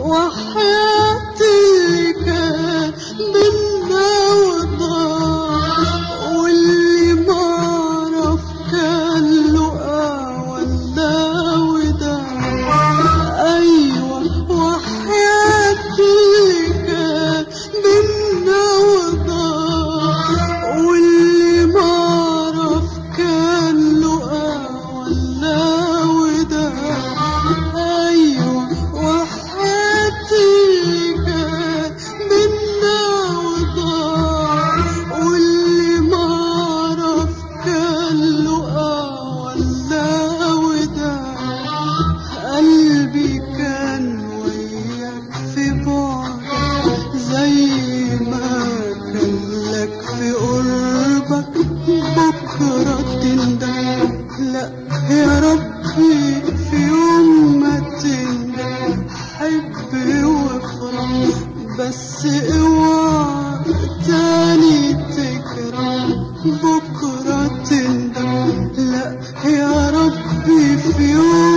وحياتي كان بينا وضاع، واللي معرف كان لقى ولا وداع. أيوة وحياتي كان بينا وضاع، واللي معرف كان لقى ولا وداع. أيوة وحياتي كان بينا وضاع، واللي معرف كان لقى ولا وداع. قلبي كان وياك في بعدك زي ما كان لك في قربك، بكرة تندم. لا يا ربي في يوم ما تندم، حب وافرح بس اوعى تاني تكره، بكرة تندم. لا يا ربي في يوم